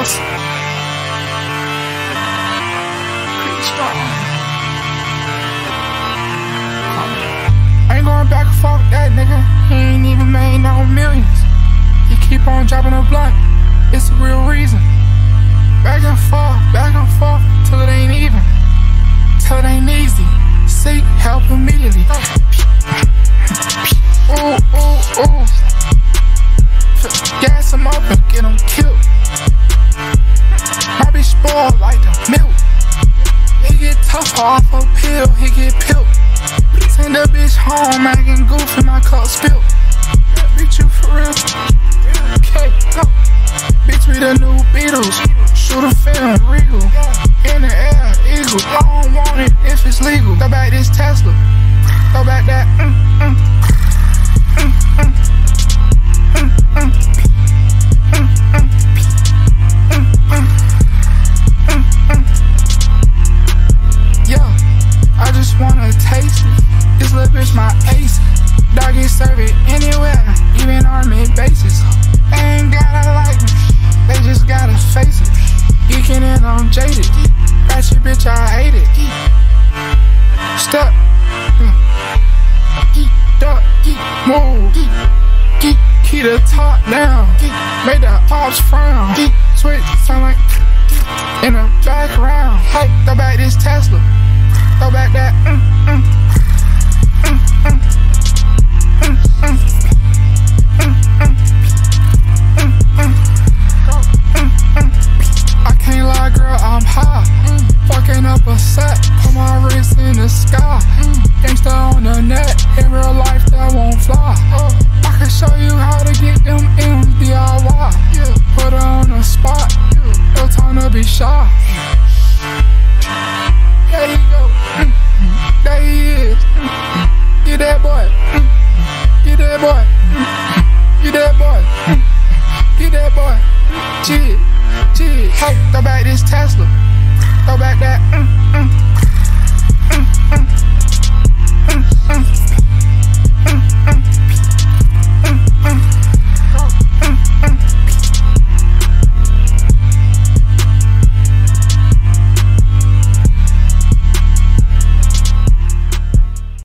Ain't going back and forth with that nigga. He ain't even made no millions. He keep on dropping a blunt. It's the real reason. Back and forth, till it ain't even. Till it ain't easy. Seek help immediately. Ooh, ooh, ooh. Gas him up and get him killed. My bitch spoiled like the milk. He get tough off a pill, he get pilled. Send the bitch home, acting goofy, my cup spilled. Bitch, you for real? Okay, go. Bitch, we the new Beatles. Shoot a film, regal. In the air, eagle. I don't want it if it's legal. Throw back this Tesla. Throw back that. Yeah, I just wanna taste it. This little bitch my ace. Dog get serve it anywhere, even army bases. They ain't gotta like me, they just gotta face it. Geeking and I'm jaded. Ratchet bitch, I hate it. Step. Geek, duck, geek, move. Geek, keep the top down. Make the ops frown. Geek, switch, sound like in the background. Hey, throw back this Tesla. Throw back that. I can't lie, girl, I'm high. Fucking up a set, put my wrist in the sky. Gangsta on the net, in real life that won't fly. I can show you how to get them M's DIY. Put her on the spot, no time to be shy. There you go, there he is. Get that boy, get that boy, get that boy, get that boy. Jig, jig, hey, throw back this Tesla, throw back that.